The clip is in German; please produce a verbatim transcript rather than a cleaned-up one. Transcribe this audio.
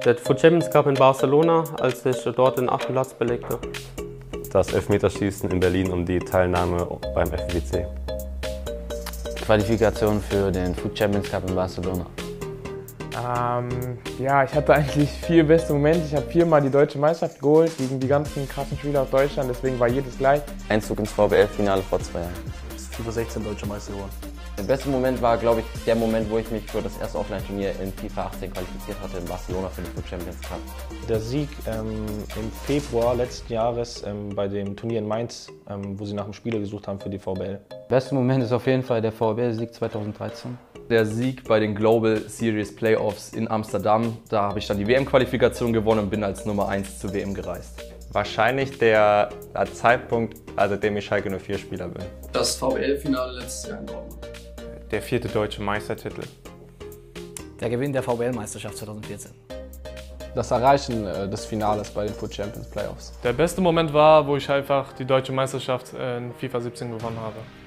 Der Foot Champions Cup in Barcelona, als ich dort den achten Platz belegte. Das Elfmeterschießen in Berlin um die Teilnahme beim F I W C. Qualifikation für den Foot Champions Cup in Barcelona. Ähm, ja, ich hatte eigentlich vier beste Momente. Ich habe viermal die deutsche Meisterschaft geholt gegen die ganzen krassen Spieler aus Deutschland, deswegen war jedes gleich. Einzug ins V B L-Finale vor zwei Jahren. FIFA sechzehn deutsche Meister geworden. Der beste Moment war, glaube ich, der Moment, wo ich mich für das erste Offline-Turnier in FIFA achtzehn qualifiziert hatte in Barcelona für den Foot Champions Cup. Der Sieg ähm, im Februar letzten Jahres ähm, bei dem Turnier in Mainz, ähm, wo sie nach einem Spieler gesucht haben für die V B L. Der beste Moment ist auf jeden Fall der V B L-Sieg zweitausenddreizehn. Der Sieg bei den Global Series Playoffs in Amsterdam. Da habe ich dann die W M-Qualifikation gewonnen und bin als Nummer eins zur W M gereist. Wahrscheinlich der, der Zeitpunkt, also dem ich Schalke null vier Spieler bin. Das V B L-Finale letztes Jahr in Dortmund. Der vierte deutsche Meistertitel. Der Gewinn der V B L-Meisterschaft zweitausendvierzehn. Das Erreichen äh, des Finales bei den Foot Champions Playoffs. Der beste Moment war, wo ich einfach die deutsche Meisterschaft in FIFA siebzehn gewonnen habe.